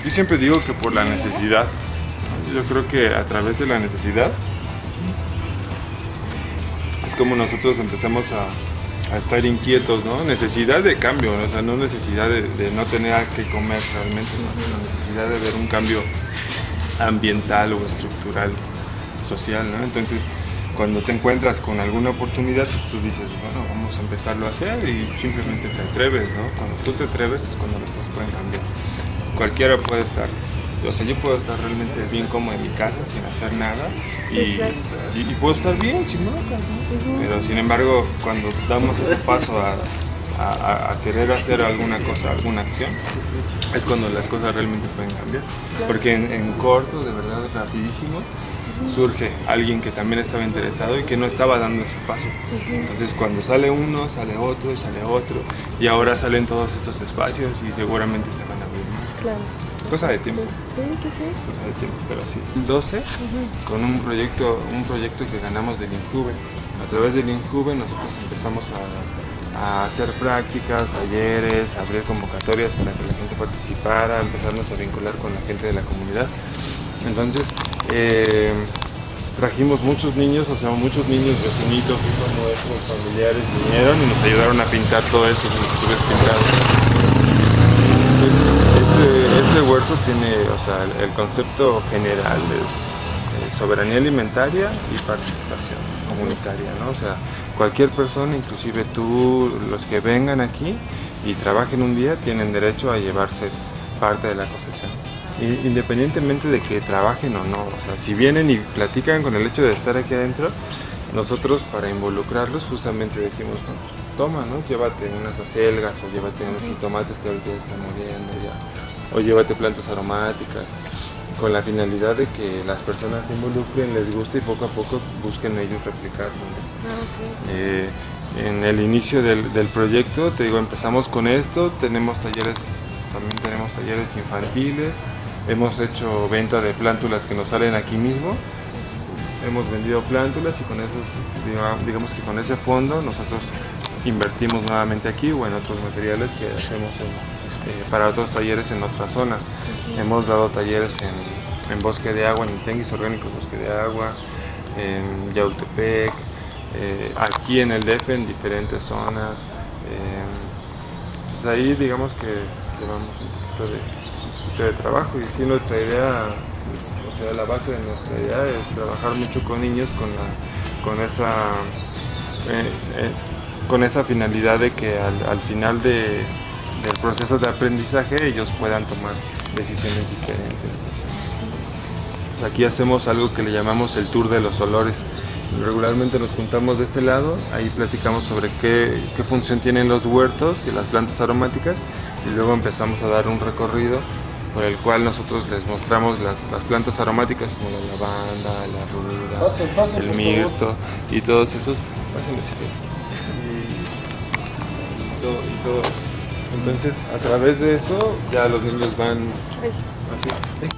Yo siempre digo que por la necesidad. Yo creo que a través de la necesidad es como nosotros empezamos a estar inquietos, ¿no? Necesidad de cambio, ¿no? O sea, no necesidad de no tener que comer realmente, ¿no? Sino necesidad de ver un cambio ambiental o estructural, social, ¿no? Entonces, cuando te encuentras con alguna oportunidad, pues tú dices, bueno, vamos a empezarlo a hacer y simplemente te atreves, ¿no? Cuando tú te atreves es cuando las cosas pueden cambiar. Cualquiera puede estar, o sea, yo puedo estar realmente bien como en mi casa sin hacer nada y puedo estar bien sin broncas, ¿no? Pero sin embargo, cuando damos ese paso a querer hacer alguna cosa, alguna acción, es cuando las cosas realmente pueden cambiar. Porque en corto, de verdad, rapidísimo, surge alguien que también estaba interesado y que no estaba dando ese paso. Entonces cuando sale uno, sale otro, y ahora salen todos estos espacios y seguramente se van a abrir más. Claro. Cosa de tiempo. Sí. Cosa de tiempo, pero sí. 12, con un proyecto que ganamos del INJUVE. A través del INJUVE nosotros empezamos a hacer prácticas, talleres, abrir convocatorias para que la gente participara, empezarnos a vincular con la gente de la comunidad. Entonces, trajimos muchos niños, vecinitos, hijos nuestros, familiares, vinieron y nos ayudaron a pintar todo eso, los estudios pintados. Entonces, este huerto tiene, o sea, el concepto general es soberanía alimentaria y participación comunitaria, ¿no? O sea, cualquier persona, inclusive tú, los que vengan aquí y trabajen un día, tienen derecho a llevarse parte de la cosecha. Independientemente de que trabajen o no, o sea, si vienen y platican con el hecho de estar aquí adentro, nosotros para involucrarlos justamente decimos, no, pues, toma, ¿no? Llévate unas acelgas o llévate unos jitomates que ahorita están muriendo ya, o llévate plantas aromáticas, con la finalidad de que las personas se involucren, les guste y poco a poco busquen ellos replicarlo, ¿no? En el inicio del proyecto, te digo, empezamos con esto, también tenemos talleres infantiles, hemos hecho venta de plántulas que nos salen aquí mismo, hemos vendido plántulas y con esos, digamos que con ese fondo nosotros invertimos nuevamente aquí o en otros materiales que hacemos para otros talleres en otras zonas. Hemos dado talleres en Bosque de Agua, en Tianguis Orgánicos Bosque de Agua, en Yautepec, aquí en el DF en diferentes zonas. Pues ahí digamos que llevamos un poquito de trabajo y sí, nuestra idea, o sea, la base de nuestra idea es trabajar mucho con niños con esa finalidad de que al final del proceso de aprendizaje ellos puedan tomar decisiones diferentes. Aquí hacemos algo que le llamamos el tour de los olores. Regularmente nos juntamos de ese lado, ahí platicamos sobre qué función tienen los huertos y las plantas aromáticas y luego empezamos a dar un recorrido por el cual nosotros les mostramos las plantas aromáticas como la lavanda, la ruda, el mirto y todos esos. Y todo eso. Entonces, a través de eso ya los niños van así.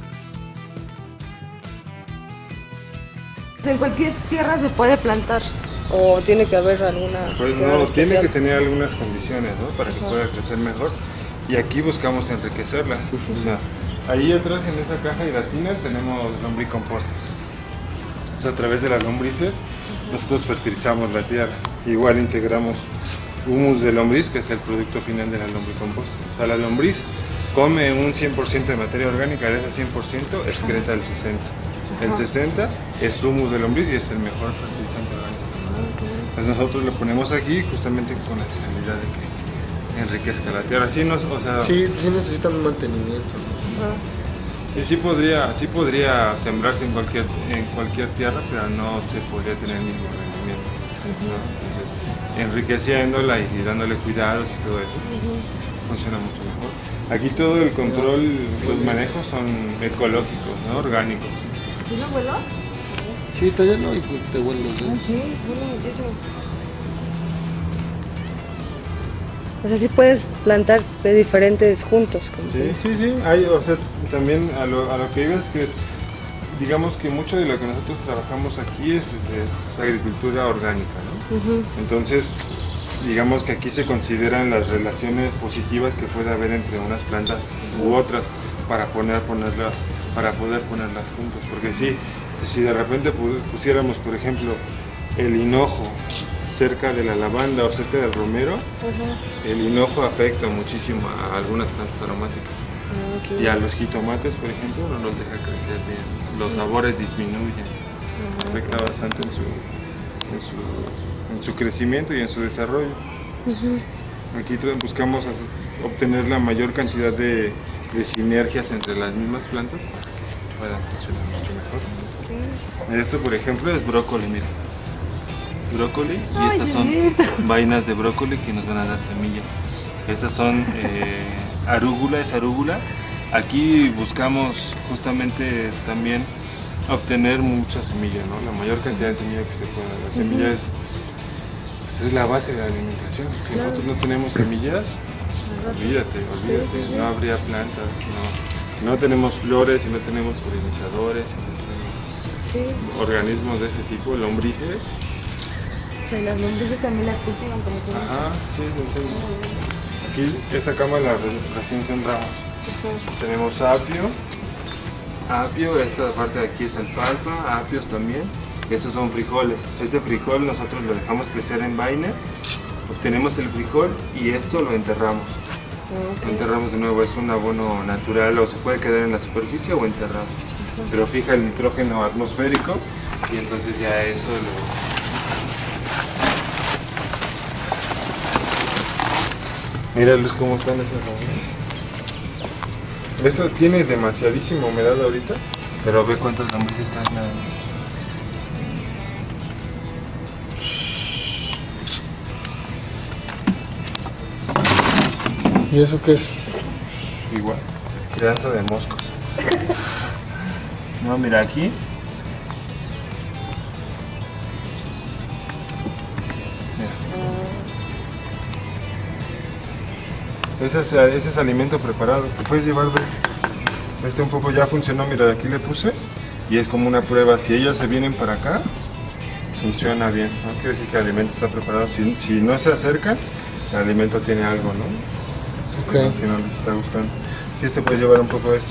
¿En cualquier tierra se puede plantar o tiene que haber alguna? Pues no, tiene que tener algunas condiciones, ¿no? Para que pueda crecer mejor. Y aquí buscamos enriquecerla. O sea, ahí atrás en esa caja y latina tenemos lombricompostas. O sea, a través de las lombrices nosotros fertilizamos la tierra. Igual integramos humus de lombriz, que es el producto final de la lombricomposta. O sea, la lombriz come un 100% de materia orgánica, de ese 100% excreta el 60%. El 60% es humus de lombriz y es el mejor fertilizante orgánico. Entonces nosotros lo ponemos aquí justamente con la finalidad de que enriquezca la tierra. Sí, sí necesitan un mantenimiento, ¿no? Y sí podría sembrarse en cualquier tierra, pero no se podría tener el mismo rendimiento, ¿no? Entonces, enriqueciéndola y dándole cuidados y todo eso, funciona mucho mejor. Aquí todo el control, los manejos son ecológicos, ¿no? Orgánicos. ¿Sí no vuelo? Sí, todavía no, y te huelen los dedos. Sí, huele muchísimo. O sea, sí puedes plantar de diferentes juntos. Sí. Hay, o sea, también a lo que iba es que, digamos que mucho de lo que nosotros trabajamos aquí es agricultura orgánica, ¿no? Entonces, digamos que aquí se consideran las relaciones positivas que puede haber entre unas plantas u otras para poder ponerlas juntas. Porque si de repente pusiéramos, por ejemplo, el hinojo cerca de la lavanda o cerca del romero, el hinojo afecta muchísimo a algunas plantas aromáticas. Y a los jitomates, por ejemplo, no los deja crecer bien. Los sabores disminuyen. Afecta bastante en su crecimiento y en su desarrollo. Aquí buscamos obtener la mayor cantidad de sinergias entre las mismas plantas para que puedan funcionar mucho mejor. Esto, por ejemplo, es brócoli, mira. Brócoli, y estas son vainas de brócoli que nos van a dar semilla. Estas son arúgula, es arúgula. Aquí buscamos justamente también obtener mucha semilla, ¿no? La mayor cantidad de semilla que se pueda. La semilla es la base de la alimentación. Si nosotros no tenemos semillas, olvídate, no habría plantas, si no tenemos flores, si no tenemos polinizadores, si no tenemos organismos de ese tipo, lombrices. O sea, las lombrices también las cultivan como tú. Ajá, sí, en serio. Aquí esta cama la recién sembramos. Tenemos apio, esta parte de aquí es alfalfa, apios también. Estos son frijoles. Este frijol nosotros lo dejamos crecer en vaina, obtenemos el frijol y esto lo enterramos. Lo enterramos de nuevo, es un abono natural, o se puede quedar en la superficie o enterrado. Pero fija el nitrógeno atmosférico y entonces ya eso lo... Míralos cómo están esas lombrices. Esto tiene demasiadísima humedad ahorita, pero ve cuántas lombrices están nada más. ¿Y eso qué es? Igual, crianza de moscos. No, mira aquí. Ese es alimento preparado. Te puedes llevar de este un poco, ya funcionó. Mira, aquí le puse y es como una prueba. Si ellas se vienen para acá, funciona bien. No quiere decir que el alimento está preparado. Si no se acercan, el alimento tiene algo, ¿no? Que no les está gustando. Aquí te puedes llevar un poco de esto.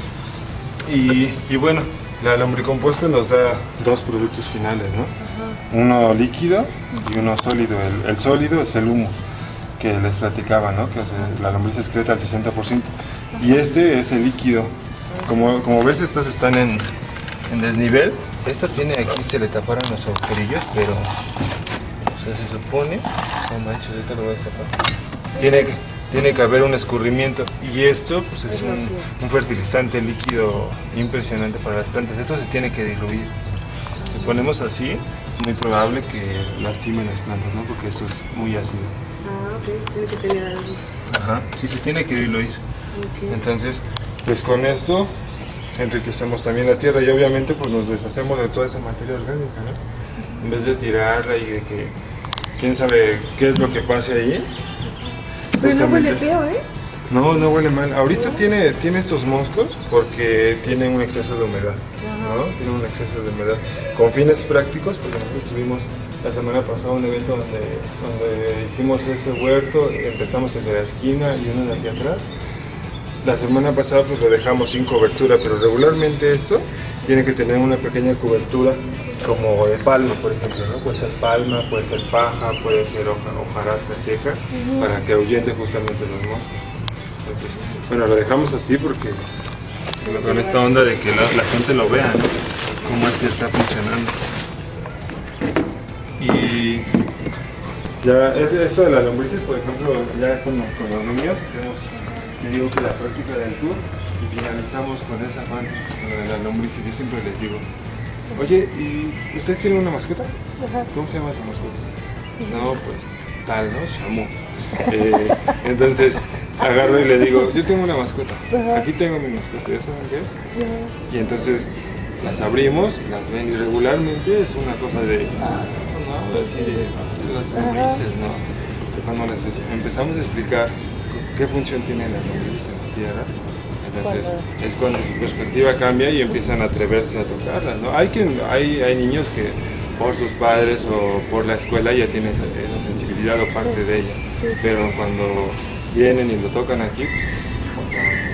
Y bueno, la lombricomposta nos da dos productos finales, ¿no? Uno líquido y uno sólido. El sólido es el humus que les platicaba, ¿no? Que la lombriz excreta al 60%. Y este es el líquido. Como ves, estas están en desnivel. Esta tiene aquí, se le taparon los agujerillos, pero o sea, se supone, no manches, ahorita lo voy a destapar. Tiene que haber un escurrimiento y esto pues es un fertilizante líquido impresionante para las plantas. Esto se tiene que diluir. Si ponemos así, es muy probable que lastimen las plantas, ¿no? Porque esto es muy ácido. Tiene que tener algo. Ajá, sí, se tiene que diluir. Entonces, pues con esto enriquecemos también la tierra y obviamente pues nos deshacemos de toda esa materia orgánica, ¿no? En vez de tirarla y de que quién sabe qué es lo que pase ahí. Pero no huele feo, ¿eh? No huele mal. Ahorita tiene estos moscos porque tiene un exceso de humedad, ¿no? Tiene un exceso de humedad. Con fines prácticos, porque nosotros tuvimos la semana pasada un evento donde hicimos ese huerto, empezamos el de la esquina y uno de aquí atrás. La semana pasada pues lo dejamos sin cobertura, pero regularmente esto tiene que tener una pequeña cobertura como de palma, por ejemplo, ¿no? Puede ser palma, puede ser paja, puede ser hojarasca seca, para que ahuyente justamente los moscos. Entonces, bueno, lo dejamos así porque con esta onda de que la gente lo vea, ¿no? Cómo es que está funcionando. Y ya esto de las lombrices, por ejemplo, ya con los niños hacemos, te digo que la práctica del tour y finalizamos con esa parte, con lo de las lombrices. Yo siempre les digo, oye, ¿y ustedes tienen una mascota? ¿Cómo se llama su mascota? No, pues tal, ¿no? Shamu. Entonces agarro y le digo, yo tengo una mascota, aquí tengo mi mascota, ¿ya saben qué es? Y entonces las abrimos, las ven y regularmente es una cosa de, así de las lombrices, ¿no? Cuando les empezamos a explicar qué función tiene la lombriz en la tierra, entonces es cuando su perspectiva cambia y empiezan a atreverse a tocarlas, ¿no? Hay niños que por sus padres o por la escuela ya tiene esa sensibilidad o parte de ella. Pero cuando vienen y lo tocan aquí, pues es otra onda,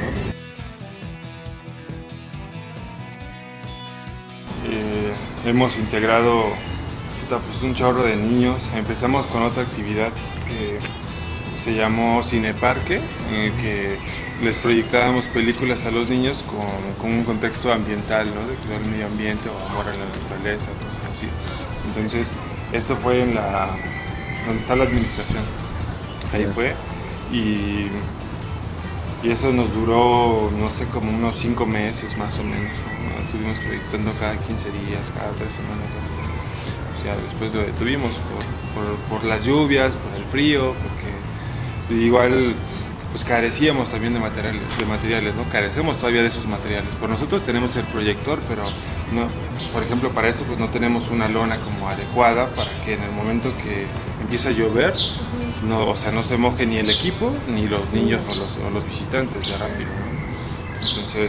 ¿no? Hemos integrado pues, un chorro de niños. Empezamos con otra actividad que se llamó Cineparque, en el que les proyectábamos películas a los niños con un contexto ambiental, ¿no? De cuidar el medio ambiente o amor a la naturaleza, cosas así. Entonces, esto fue en donde está la administración. Ahí fue. Y eso nos duró, no sé, como unos 5 meses más o menos, ¿no? Estuvimos proyectando cada 15 días, cada 3 semanas. O sea, después lo detuvimos por las lluvias, por el frío, porque igual pues carecíamos también de materiales, ¿no? Carecemos todavía de esos materiales. Por nosotros tenemos el proyector, pero no, por ejemplo, para eso pues no tenemos una lona como adecuada para que en el momento que empieza a llover, no, o sea, no se moje ni el equipo, ni los niños o los visitantes de rápido, ¿no? Entonces,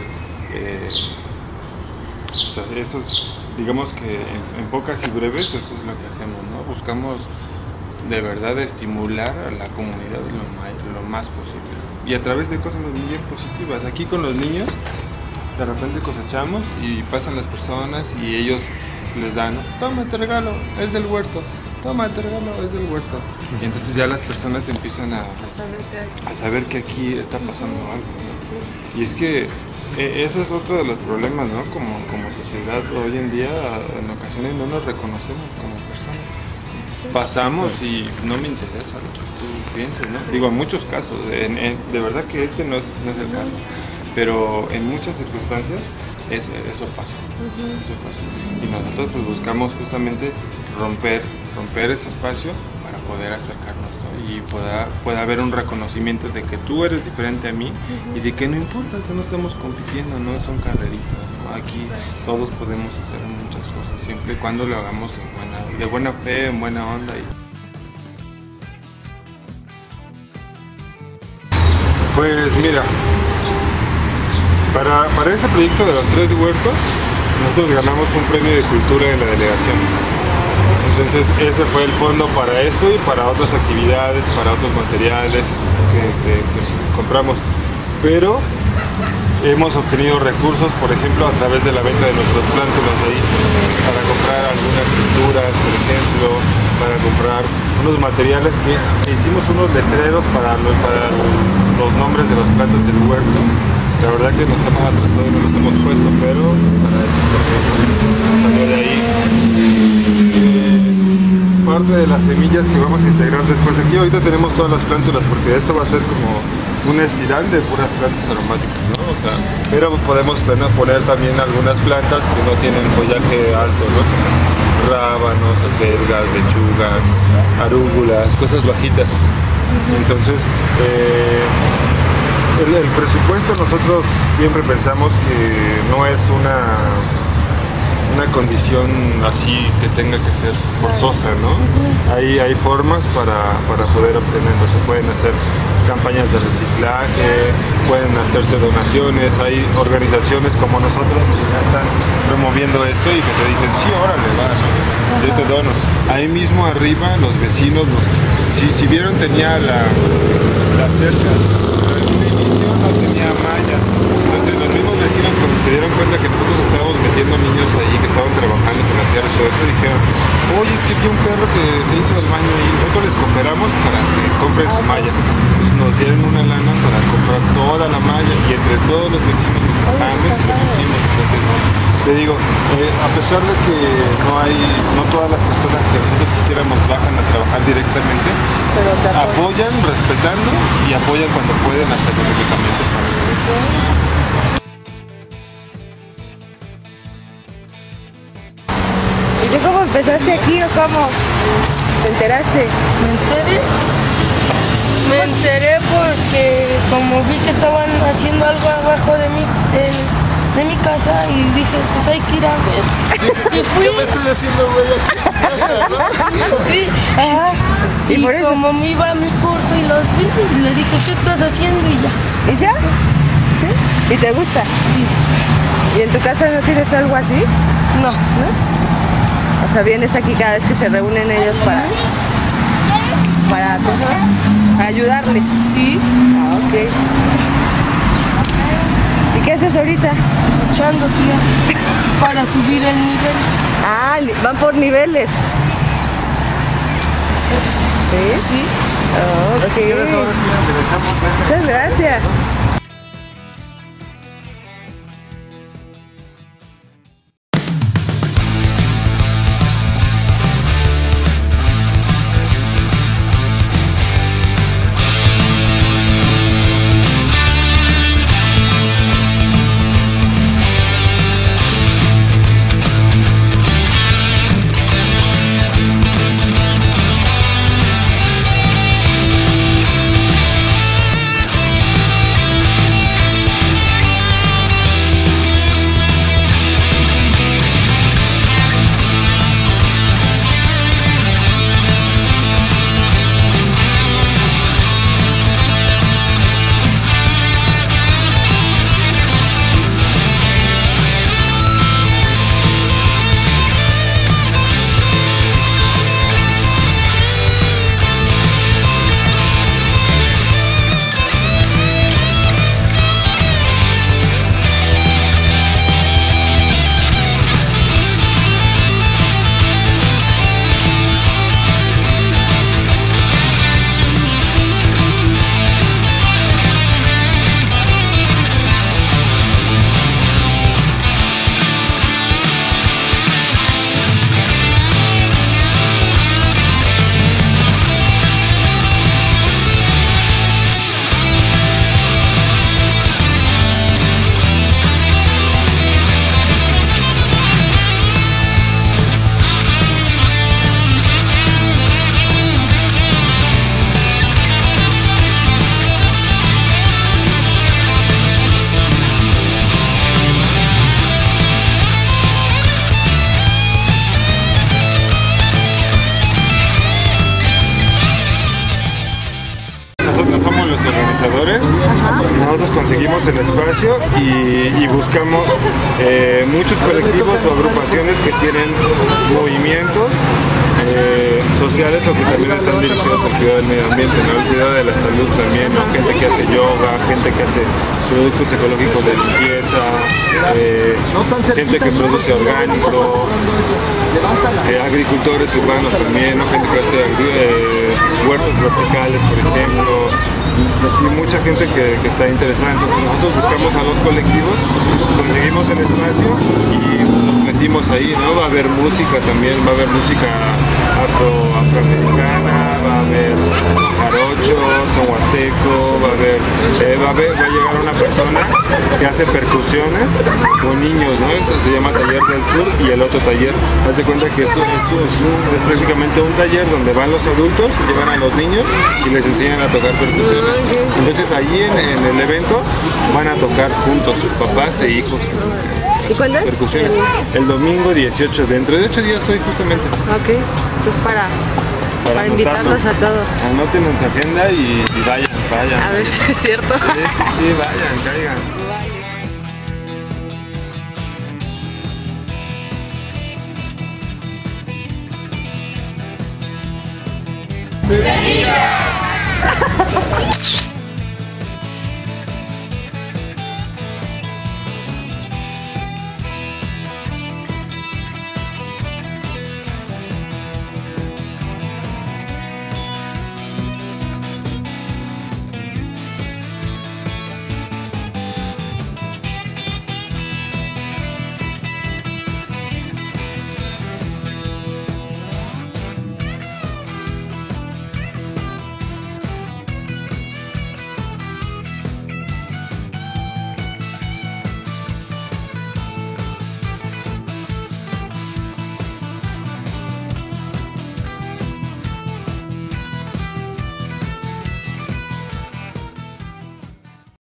o sea, eso es, digamos que en pocas y breves, eso es lo que hacemos, ¿no? Buscamos de verdad estimular a la comunidad lo más posible y a través de cosas bien positivas. Aquí con los niños de repente cosechamos y pasan las personas y ellos les dan, toma, te regalo, es del huerto, toma, te regalo, es del huerto. Y entonces ya las personas empiezan a saber que aquí está pasando algo, ¿no? Y es que eso es otro de los problemas, ¿no? Como sociedad hoy en día en ocasiones no nos reconocemos como personas. Pasamos y no me interesa lo que tú pienses, ¿no? Digo, en muchos casos, de verdad que este no es el caso, pero en muchas circunstancias eso pasa, eso pasa. Y nosotros pues buscamos justamente romper ese espacio para poder acercarnos, ¿no? Y pueda haber un reconocimiento de que tú eres diferente a mí y de que no importa, que no estamos compitiendo, no son carreritas, ¿no? Aquí todos podemos hacer muchas cosas, siempre y cuando lo hagamos de buena fe, en buena onda. Pues mira, para este proyecto de los 3 huertos, nosotros ganamos un premio de cultura en la delegación. Entonces ese fue el fondo para esto y para otras actividades, para otros materiales que nosotros compramos. Pero hemos obtenido recursos, por ejemplo, a través de la venta de nuestras plántulas ahí, para comprar algunas pinturas, por ejemplo, para comprar unos materiales que hicimos unos letreros para los nombres de las plantas del huerto. La verdad que nos hemos atrasado y no los hemos puesto, pero para eso salió de ahí. Parte de las semillas que vamos a integrar después. Aquí ahorita tenemos todas las plántulas porque esto va a ser como una espiral de puras plantas aromáticas, ¿no? O sea, pero podemos poner también algunas plantas que no tienen follaje alto, ¿no? Como rábanos, acelgas, lechugas, arúgulas, cosas bajitas. Entonces, el presupuesto nosotros siempre pensamos que no es una condición así que tenga que ser forzosa, ¿no? Hay formas para poder obtenerlo. Se pueden hacer campañas de reciclaje, pueden hacerse donaciones, hay organizaciones como nosotros que ya están promoviendo esto y que te dicen, sí, órale, va, yo te dono. Ahí mismo arriba los vecinos, si vieron tenía la cerca, pero en un inicio no tenía malla. Entonces los mismos vecinos cuando se dieron cuenta que nosotros estábamos metiendo niños ahí que estaban trabajando con la tierra y todo eso, dijeron, oye, es que vi un perro que se hizo el baño y nosotros les cooperamos para que compren su malla. Entonces nos dieron una lana para comprar toda la malla y entre todos los vecinos nos pagamos y lo pusimos. Entonces te digo, a pesar de que no todas las personas que nosotros quisiéramos bajan a trabajar directamente, apoyan respetando y apoyan cuando pueden hasta económicamente. ¿Y tú cómo empezaste aquí o cómo te enteraste? Me enteré porque como vi que estaban haciendo algo abajo de mi casa y dije, pues hay que ir a ver. Y fui. Yo me estoy haciendo güey aquí en casa, ¿no? Sí, Ajá. y por eso? como me iba a mi curso y los vi, y le dije, ¿qué estás haciendo? Y ya. ¿Y ya? ¿Sí? ¿Y te gusta? Sí. ¿Y en tu casa no tienes algo así? No. ¿No? O sea, vienes aquí cada vez que se reúnen ellos para ayudarles. Sí, Ah, ok. ¿Y qué haces ahorita? echando, tía, para subir el nivel. Ah, van por niveles. ¿Sí? Sí. Oh, ok. Muchas gracias. Nosotros conseguimos el espacio y buscamos muchos colectivos o agrupaciones que tienen movimientos sociales o que también están dirigidos al cuidado del medio ambiente, ¿no? El cuidado de la salud también, ¿no? Gente que hace yoga, gente que hace productos ecológicos de limpieza, gente que produce orgánico, agricultores urbanos también, ¿no? Gente que hace huertos verticales, por ejemplo. Así, mucha gente que está interesada. Entonces nosotros buscamos a los colectivos, conseguimos el espacio y nos metimos ahí, ¿no? Va a haber música también, va a haber música afroamericana, va a haber jarocho, son huasteco, va a llegar una persona que hace percusiones con niños, ¿no? Eso se llama Taller del Sur, y el otro taller, haz de cuenta que es prácticamente un taller donde van los adultos, llevan a los niños y les enseñan a tocar percusiones. Entonces allí en el evento van a tocar juntos, papás e hijos. ¿Y cuándo es? Percusiones. El domingo 18, dentro de 8 días hoy justamente. Ok, entonces para invitarlos a todos. Anoten en su agenda y vayan. A ver si es cierto. Sí, vayan, caigan. ¡Semillas!